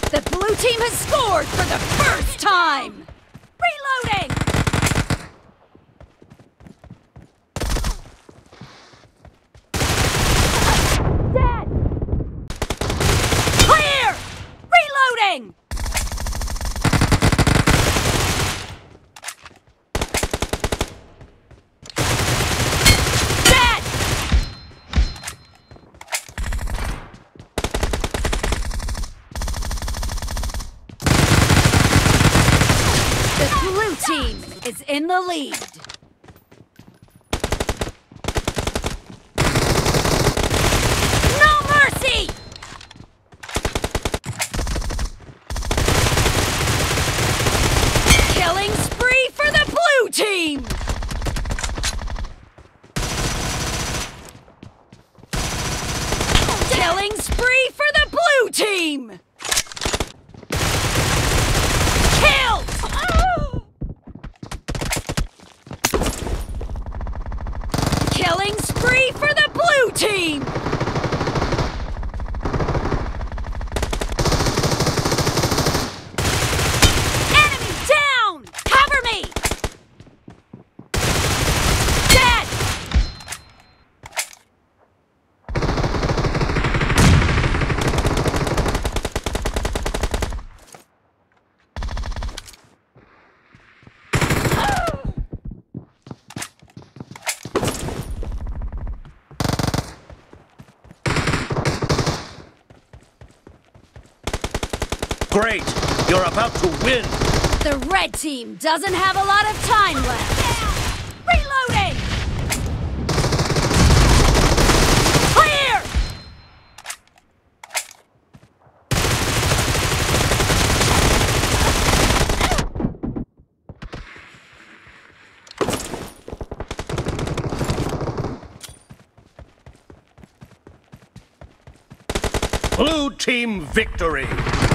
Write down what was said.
The blue team has scored for the first time! Reloading! Dead! Clear! Reloading! Dead! The blue team is in the lead. No mercy! Killing spree for the blue team! Killing spree for the blue team! Kill! Killing spree for the blue team! Enemy down! Cover me! Dead! Great! You're about to win! The red team doesn't have a lot of time left. Reloading! Clear! Blue team victory!